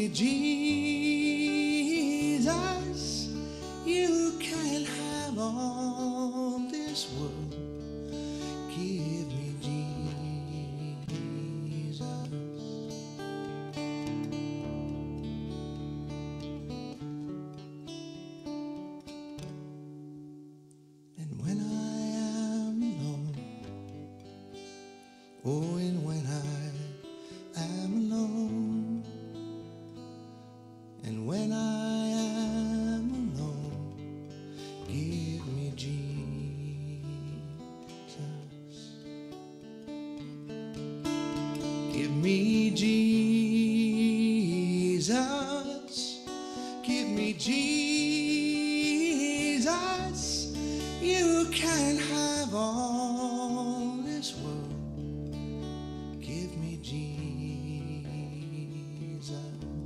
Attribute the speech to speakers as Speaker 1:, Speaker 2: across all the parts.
Speaker 1: me Jesus. You can have all this world. Give me Jesus. And when I am alone, oh, and when I am alone, and when I am alone, give me Jesus. Give me Jesus. Give me Jesus. You can have all this world. Give me Jesus.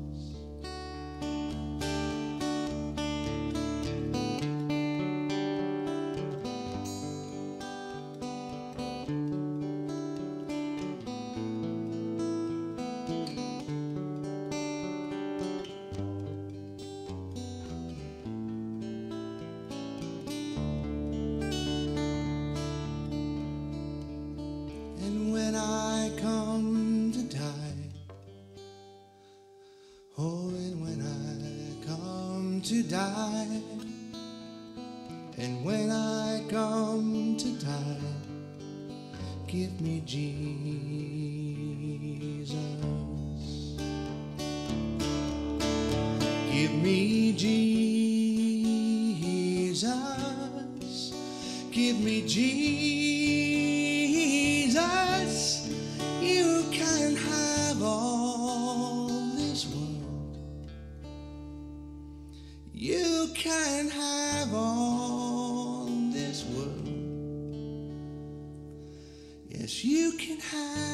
Speaker 1: And when I come to die, oh, and when I come to die, and when I come to die, give me Jesus. Give me Jesus. Give me Jesus. You can have all this world. You can have all this world. Yes, you can have